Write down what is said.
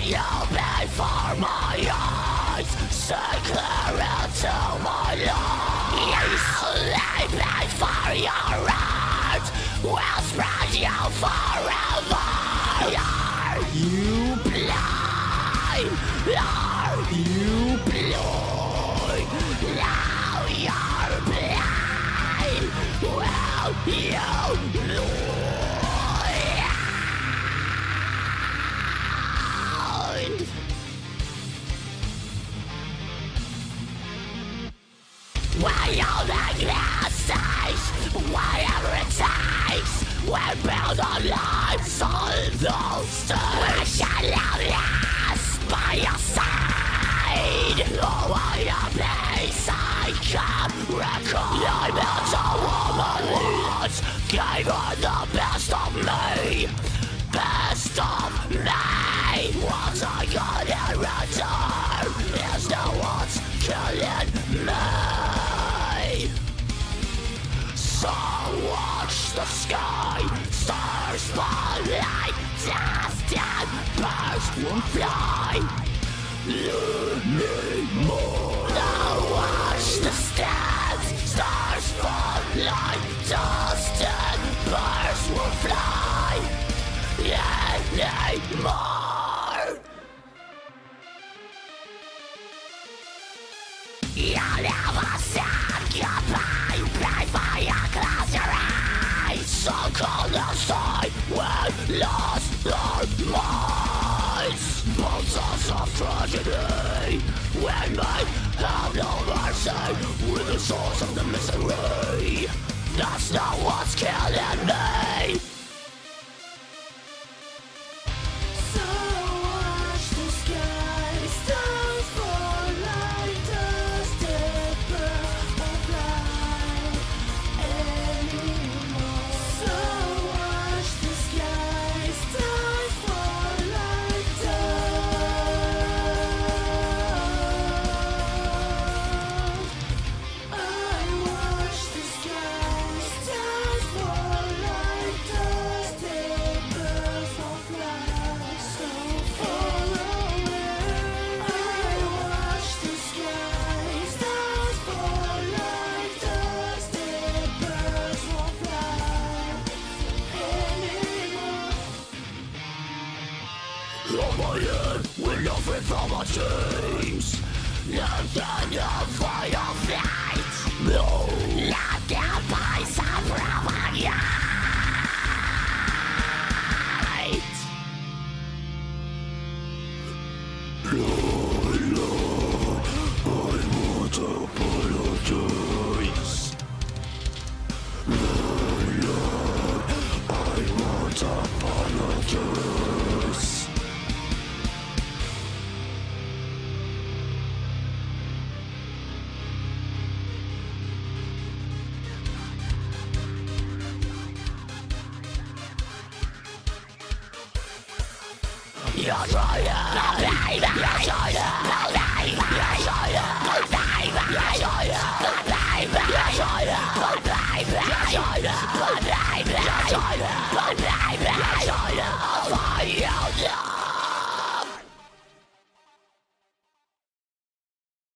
You before my eyes, say clear into my life. You before your heart will spread you forever. Are you blind? Are you blind? Now you're blind. Well, you know. Why all the glasses, whatever it takes, we're built on lives on those stakes. We shall last by your side. Oh, what a place I can't recall. I met a woman once, gave her the best of me. Best of me. What I got in return is no one's killing me. So watch the sky, stars spotlight, dust and birds will fly. You need more. Now watch the stars, stars spotlight, dust and birds will fly. You need more. You'll never say goodbye before you close your eyes. So cold outside, we lost our minds. Bones of tragedy, when we have no mercy, with the source of the misery. That's not what's killing me. On my head, we're nothing from our dreams. Let the fire fight. No, let the voice of rebellion. Lord, I want to apologize. Lord, I want to apologize. You're trying, you're trying, you're trying,